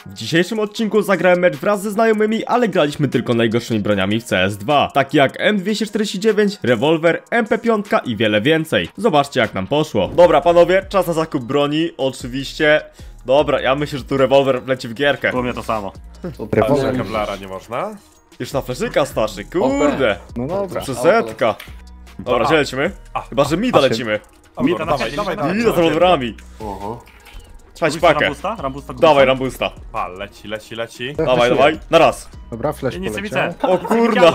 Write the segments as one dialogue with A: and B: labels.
A: W dzisiejszym odcinku zagrałem mecz wraz ze znajomymi, ale graliśmy tylko najgorszymi broniami w CS2, takie jak M249, rewolwer, MP5 i wiele więcej. Zobaczcie jak nam poszło. Dobra panowie, czas na zakup broni, oczywiście. Dobra, ja myślę, że tu rewolwer wleci w gierkę.
B: U mnie to samo.
C: Rewolwer kevlara nie można?
A: Już na fleszyka starszy, kurde.
C: No dobra.
A: Przesetka. Dobra, gdzie lecimy? Chyba, że mida lecimy.
B: Mida na
C: dawaj,
B: przejście,
C: dawaj,
B: tak?
C: dawaj.
A: Mida z rewolwerami. Trzymajcie pakę.
B: Rambusta? Rambusta
A: Dawaj, rambusta.
C: Pa, leci.
A: Dawaj, dawaj, na raz.
D: Dobra, flash
B: Nic nie
D: poleciał.
B: widzę.
A: O kurna.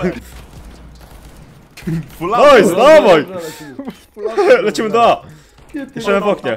C: Full
A: Nice, dawaj! Lecimy do A. Jeszcze w oknie.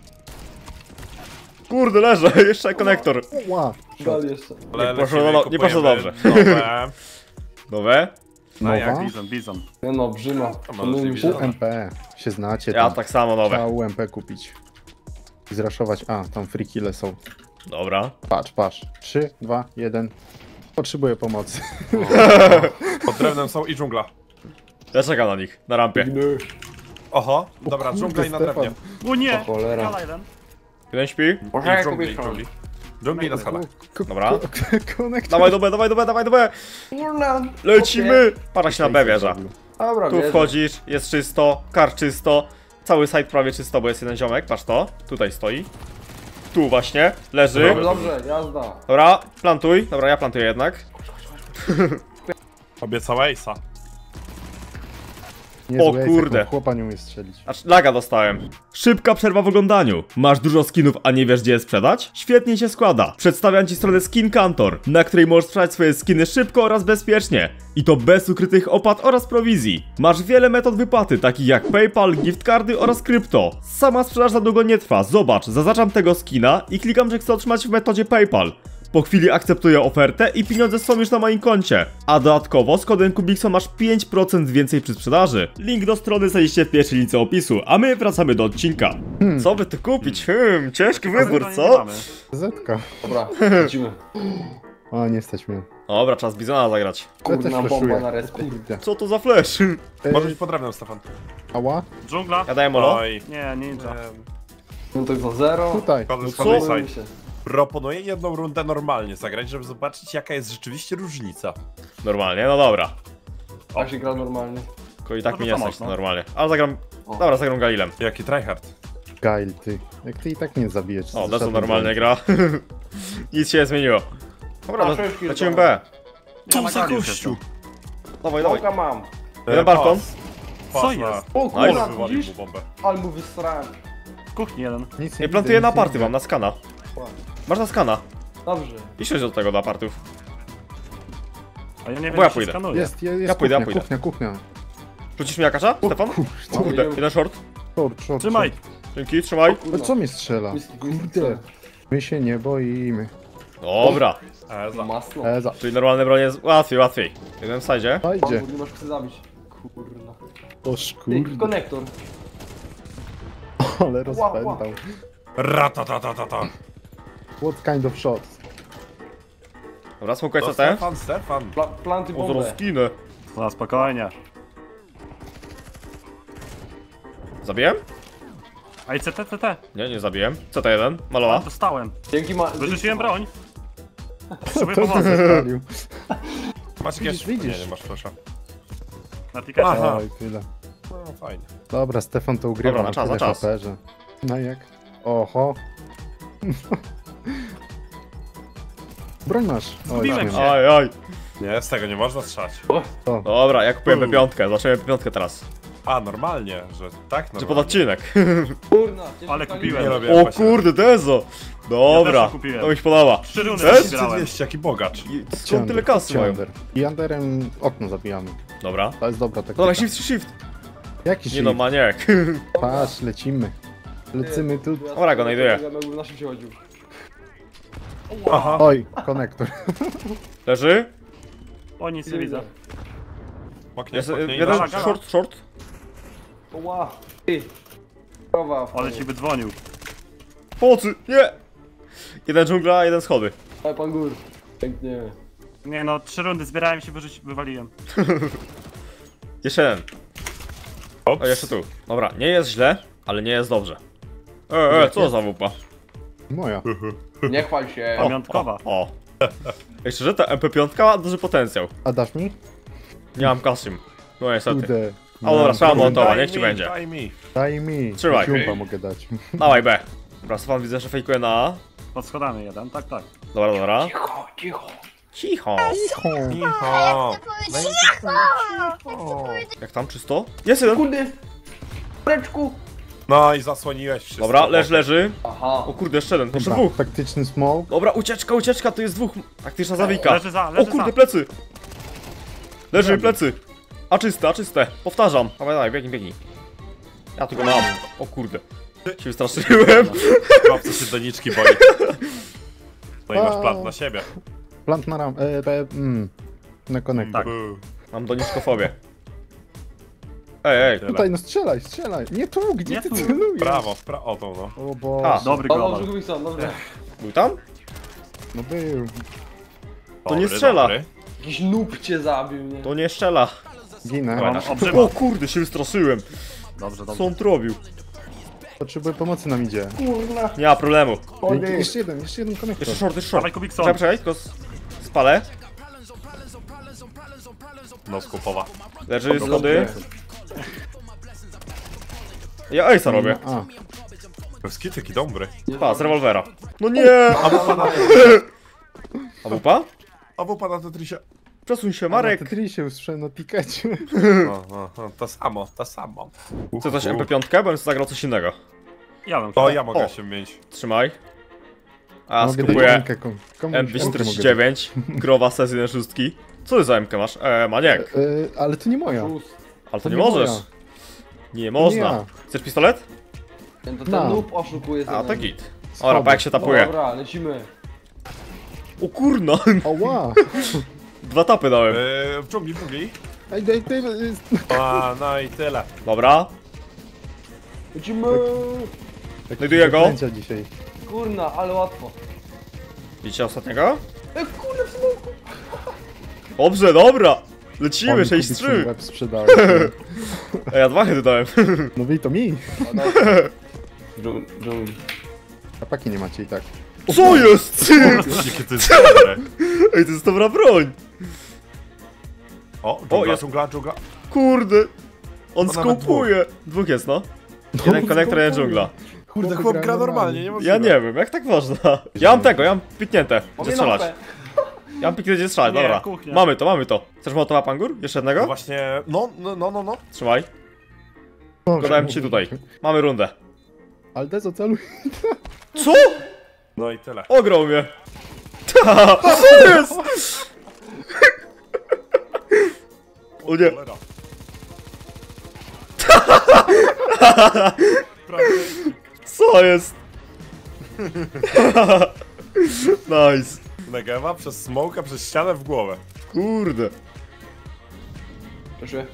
A: Kurde, leżę, jeszcze konektor.
D: Ła,
A: Nie poszło dobrze.
C: Nowe.
A: Nowe?
C: No jak?
D: nowa.
B: Bizon.
E: Nie no, brzyma.
D: UMP. Się znacie
A: Ja
D: tam.
A: tak samo nowe.
D: Trzeba UMP kupić. I zraszować. A, tam free kille są.
A: Dobra.
D: Patrz. 3, 2, 1. Potrzebuję pomocy.
C: Pod drewnem są i dżungla.
A: Ja czekam na nich, na rampie.
C: Oho, dobra, dżungla i na
D: Stefan.
C: drewnie.
B: O nie!
E: Cholera.
B: Gala jeden.
A: Jeden śpi.
C: I dżungli. Dżungli na skalach.
A: Dobra.
D: Konektor.
A: Dawaj do B, dawaj do B.
E: Kurna.
A: Lecimy. Para się na B wieża.
E: Dobra,
A: Tu
E: wierzę.
A: wchodzisz, jest czysto, kar czysto. Cały site prawie czysto, bo jest jeden ziomek, patrz to. Tutaj stoi. Tu właśnie, leży.
E: Dobrze, jazda.
A: Dobra, plantuj. Dobra, ja plantuję jednak.
C: Obiecała Ace'a.
D: Niezły
A: O
D: ace,
A: kurde.
D: jak chłopa nie umie strzelić.
A: Aż laga dostałem. Szybka przerwa w oglądaniu. Masz dużo skinów, a nie wiesz gdzie je sprzedać? Świetnie się składa. Przedstawiam ci stronę Skin Kantor, na której możesz sprzedać swoje skiny szybko oraz bezpiecznie. I to bez ukrytych opłat oraz prowizji. Masz wiele metod wypłaty, takich jak PayPal, giftcardy oraz krypto. Sama sprzedaż za długo nie trwa. Zobacz, zaznaczam tego skina i klikam, że chcę otrzymać w metodzie PayPal. Po chwili akceptuję ofertę i pieniądze są już na moim koncie. A dodatkowo z kodem Kubikso masz 5% więcej przy sprzedaży. Link do strony znajdziecie w pierwszej linii opisu, a my wracamy do odcinka. Co by tu kupić? Ciężki wybór,
B: Nie
A: co?
B: mamy.
D: Zetka.
E: Dobra, lecimy.
D: O, nie stać mnie.
A: Dobra, czas Bizona zagrać.
D: Ja też
E: Kurna bomba
D: flashuję.
E: na respie.
D: Kurde.
A: Co to za flash?
C: Może być pod drewnem, Stefan.
D: Ała?
B: Dżungla?
A: Ja daję molo.
C: Oj.
B: Nie, ninja.
E: No to za zero.
D: Tutaj.
A: co?
E: Zajmujmy się.
C: Proponuję jedną rundę normalnie zagrać, żeby zobaczyć jaka jest rzeczywiście różnica.
A: Normalnie, no dobra.
E: Tak się gra normalnie.
A: Tylko i tak
B: No
A: mi
B: to
A: nie
B: co
A: stać
B: mocno.
A: normalnie. Ale zagram...
E: O.
A: Dobra, zagram Galilem.
C: Jaki tryhard.
D: Gail, ty. Jak ty i tak nie zabijesz.
A: O, Dezu normalnie gra. Nic się nie zmieniło. Dobra,
E: A, przecież
A: lecimy
E: kilka.
A: B.
B: Tu za gościu.
A: Dawaj, dawaj.
E: Bołka mam.
A: Jeden balkon.
B: Co jest?
E: O kurna,
A: Nice.
C: Wywalił
E: widzisz?
C: mu bombę.
E: Ale mu wysrałem.
B: W kuchni jeden.
D: Nic
A: Nie plantuję na
D: widzę, nic
A: party,
D: nie
A: mam na skana. Masz na skana.
E: Dobrze.
A: I śledź do tego do apartów.
B: A ja nie wiem,
A: Bo ja
B: jak się
A: pójdę.
B: skanuje.
D: Jest
A: Ja pójdę, ja
D: kuchnia,
A: pójdę.
D: kuchnia.
A: Rzucisz mi jakacza, Stefan? Kurde, jeden short.
D: Short.
B: Trzymaj.
A: Dzięki, trzymaj.
D: No co mi strzela? Kurde. My się nie boimy.
A: Dobra.
C: Eza.
E: Masło.
D: Eza.
A: Czyli normalne bronie jest łatwiej. Jeden w sajdzie.
D: Dajdzie.
E: Nie masz chcę zabić. Kurna.
D: Oż
E: Ty,
D: kurde.
E: konektor.
D: Ale rozpętał.
C: Ratatatata.
D: What kind of shot?
A: Dobra, smokaj
C: To
A: CT.
C: Stefan.
E: Planty
A: O, zaraz
E: bombę.
A: skinę.
B: No spokojnie.
A: Zabiłem?
B: A i CT.
A: Nie, nie zabiłem. CT1, malowa.
B: Dostałem.
E: Dzięki ma...
B: Wyrzuciłem broń. Potrzebuję
D: To
B: pomocy.
D: spalił.
C: Masz jakieś...
D: Widzisz.
C: Nie, nie masz flasha.
B: Na tikecie.
C: Aha.
D: Oj, tyle.
C: No fajnie.
D: Dobra, Stefan to ugrywa
A: Dobra,
D: na
A: na czas,
D: tyle
A: na czas.
D: HP, że... No jak? Oho. Broń masz. Oj,
B: Zgubiłem
D: nie
B: się.
D: ma.
A: Oj.
C: Nie, z tego nie można strzelać.
D: To.
A: Dobra, ja kupuję P5. Zobaczymy P5 teraz.
C: A, normalnie, że tak
A: Czy
C: normalnie.
A: pod odcinek?
E: Kurna.
B: Ale kupiłem.
C: Nie robię
A: O kurde, Dezo! Dobra,
B: Ja też kupiłem.
A: to mi się podoba.
B: 3 rundy
A: Też?
B: zbierałem.
C: 200, jaki bogacz.
A: Skąd tyle kasy mają?
D: Under. I underem okno zabijamy.
A: Dobra.
D: To jest dobra taktyka.
A: Dobra, shift.
D: Jaki
A: Nie
D: shift?
A: no, maniek.
D: Patrz, lecimy. Lecimy tu.
A: Dobra, go znajduję.
E: Ja bym na szybcie chodził.
C: Aha.
D: Oj, konektor.
A: Leży?
B: O, nic nie widzę.
C: Oknie,
A: Jest
C: oknie,
A: jeden
B: gala, gala.
A: short.
E: Ła. Ty. Krowa.
B: Ale ci wydzwonił.
A: Pomocy, nie! Jeden dżungla, jeden schody.
E: Ale pan gór. Pięknie.
B: Nie no, 3 rundy zbierałem się, wywaliłem.
A: Jeszcze jeden.
C: Ops.
A: O, jeszcze tu. Dobra, nie jest źle, ale nie jest dobrze. Co za wupa?
D: Moja.
E: Nie chwal się.
B: Pamiątkowa.
A: O. Ej, szczerze, ta MP5 ma duży potencjał.
D: A dasz mi?
A: Nie mam kasy. No niestety.
D: Kurde.
A: A dobra, trzeba montować,
C: Daj
A: niech ci
C: mi,
A: będzie.
C: Daj mi.
D: Daj mi.
A: Trzymaj.
D: Ciumpa mogę dać.
A: Dawaj B. Dobra, Stefan widzę, że fejkuje na A.
B: Pod schodami jeden, tak, tak.
A: Dobra, dobra.
E: Cicho, cicho.
A: Cicho.
C: Cicho.
A: Jak tam, czysto? Jest jeden.
E: Kurde. Reczku.
C: No i zasłoniłeś wszystko.
A: Dobra, leży.
E: Aha.
A: O kurde, jeszcze jeden, jeszcze
D: Dobra,
A: dwóch.
D: taktyczny smoke.
A: Dobra, ucieczka, to jest dwóch. Taktyczna zawika.
B: Leży za,
A: O
B: leży
A: kurde,
B: za.
A: plecy. Leży plecy. A czyste. Powtarzam. Dawaj, biegnij. Ja tylko mam. O kurde. Się wystraszyłem.
C: Chłopcy się doniczki boi. No i masz plan na siebie.
D: Plant na ram... na konektor.
B: Tak.
A: Mam doniczkofobię. Ej.
C: Tyle.
D: Tutaj, no strzelaj. Nie tu, gdzie
B: Nie
D: ty
B: tu.
D: celujesz?
C: Prawo, o tą no.
D: O Boże.
A: A.
B: Dobry
E: O,
B: global.
E: dobrze, Gubikson, dobrze.
A: Był tam?
D: No był.
A: To nie
C: Dobry,
A: strzela.
C: dobry.
E: Jakiś noob cię zabił, nie?
A: To nie strzela.
D: Ginę.
B: Mam
A: O
B: obrzyma.
A: kurde, się wystraszyłem.
B: Dobrze,
A: Co
B: dobrze.
A: on tu robił?
D: Potrzebuję pomocy nam idzie.
E: Kurna.
A: Nie ma problemu.
D: Jeszcze jeden konektor.
A: Jeszcze short.
B: Dawaj, Kubikson.
A: Czekaj, tylko spalę.
C: No skupowa.
A: Leży schody. Ja Ace'a robię.
D: A,
C: Skit taki dobry.
A: Pa, z rewolwera. No nie! A wupa?
C: A wupa na Tetrisie.
A: Przesuń się,
D: na
A: Marek.
D: Tetrisie usłyszałem na tikecie.
C: No, to samo.
A: Chcesz coś MP5? Bo bym zagrał coś innego.
B: Ja bym
C: To ja mogę
A: O.
C: się mieć.
A: Trzymaj. A
D: Mogę dać
A: skupuję
D: rękę komuś mogę dać.
A: MB49. Growa sesji szóstki. Co ty za MK masz? Maniek.
D: Ale to nie moja.
E: Szóst.
A: Ale to
D: To
A: nie
D: nie
A: możesz.
D: moja.
A: Nie można.
D: ja.
A: Chcesz pistolet?
E: Ten to ten
D: No.
E: noob oszukuje
A: A, to
E: ten.
A: git. Ora, pa jak się tapuje.
E: Dobra, lecimy.
A: O kurno.
D: Oła!
A: 2 tapy dałem.
C: W dżungli.
D: Ej, daj,
C: A, no i tyle.
A: Dobra.
E: Lecimy.
A: Znajduję go.
D: zaklęcia dzisiaj.
E: Kurna, ale łatwo.
A: Widzicie ostatniego?
E: Kurde, w smoku.
A: Dobrze, dobra. Lecimy,
D: Oj,
A: 6-3.
D: Kubikson łeb sprzedałeś.
A: A ja 2 hedy dałem.
D: No wy to mi.
E: Dżungli.
D: Apaki nie macie i tak.
A: Co jest?
C: Jakie to jest dobre.
A: Ej, to jest dobra broń.
C: O,
A: jest.
C: dżungla.
A: Kurde. On
C: To nawet
A: skopuje. Dwóch jest, no. Jeden konektor, jeden dżungla.
C: Kurde, chłop gra normalnie, nie
A: Ja nie wiem, jak tak można. Ja mam tego, ja mam piknięte. Gdzie
E: Mamy
A: strzelać?
E: lampę.
A: Ja mam piknięte, gdzie strzelać,
B: Nie,
A: dobra.
B: kuchnia.
A: Mamy to. Chcesz motowa pangur? Jeszcze
C: No
A: jednego?
C: właśnie, no.
A: Trzymaj. Dodałem ci tutaj. Mamy rundę.
D: Ale Dezo celuj.
A: Co?
C: No i tyle.
A: Ograł mnie. Ta, co jest? O nie.
C: Cholera.
A: Co jest? Nice.
C: Negewa przez smoka, przez ścianę w głowę.
A: Kurde.
E: Proszę.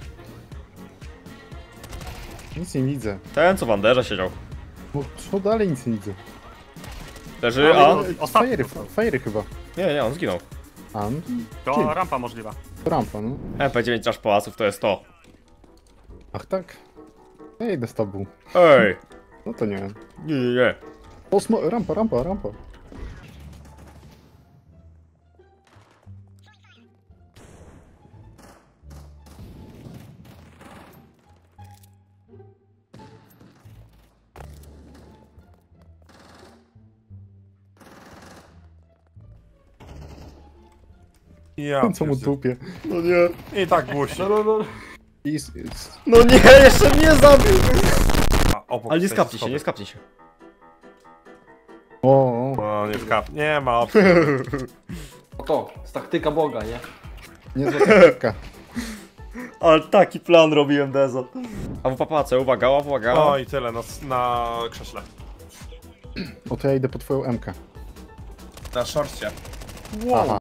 D: Nic nie widzę.
A: Ten co w Anderze siedział.
D: No co dalej nic nie widzę.
A: Leży, a?
B: Ostatni.
D: Fajery chyba.
A: Nie, on zginął.
D: A, no
B: To rampa możliwa.
D: to rampa, no.
A: MP9 aż pałaców to jest to.
D: Ach tak. Ja idę z tobą.
A: Ej.
D: No to nie.
A: Nie.
D: O, rampa.
C: Ja
D: Co mu
C: pierdzielę.
D: tupie.
A: No nie.
C: I tak głosi.
E: No.
A: No nie, jeszcze mnie zabił.
C: A, obok
A: Ale nie
C: tej
A: skapnij się,
C: schody.
A: nie skapnij się.
D: O,
C: No, nie skap. Nie ma opcji.
E: To, z taktyka Boga, nie?
D: niezła taktyka.
A: Ale taki plan robiłem, Dezo. A w papace, uwaga.
C: No i tyle, na krześle.
D: O, to ja idę po twoją MK.
C: Na szorcie.
D: Aha.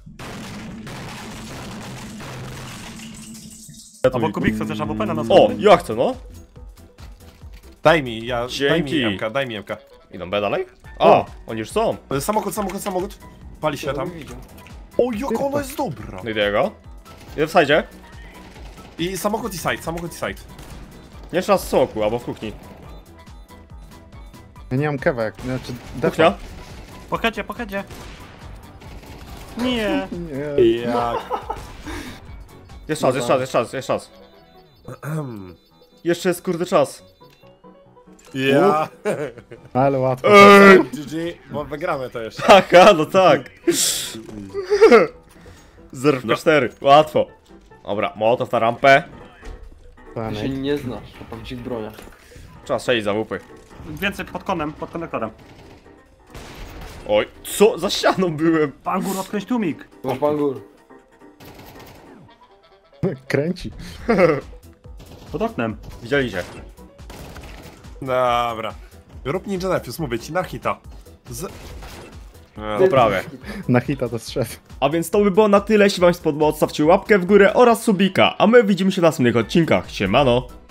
B: Albo Kubikson też AWP na nas.
A: O, ja chcę, no.
C: Daj mi
A: Dzięki.
C: daj mi MK.
A: Idą B dalej? A, oni już są.
C: Samochód. Pali się tam. O, jak ona jest dobra.
A: No idę go. Idę w sajdzie.
C: I samochód i side.
A: Nie trzeba z soku, albo w kuchni.
D: Ja nie mam kewa, jak... Znaczy,
A: Kuchnia?
B: Po headzie. Nie.
D: Nie.
C: Jak?
A: Jest czas. Jeszcze jest kurde czas.
C: Ja.
D: Ale łatwo.
C: GG, bo wygramy to jeszcze.
A: Haha, no tak. 0,4. Łatwo. Dobra, Mołotow na rampę.
E: Ty się
D: Panek.
E: nie znasz na prawdziwych broniach.
A: Trzeba strzelić za łupy.
B: Więcej pod konem, pod konektorem.
A: Oj, co? Za ścianą byłem.
B: Pangur, odkręć tłumik.
E: Masz pangur.
D: Kręci.
B: Pod oknem.
A: Widzieli się.
C: Dobra. Rób Ninja Nefius, mówię ci, na hita.
A: No prawie.
D: Na hita to strzedł.
A: A więc to by było na tyle. Jeśli wam się spodobało, stawcie łapkę w górę oraz subika. A my widzimy się na następnych odcinkach. Siemano.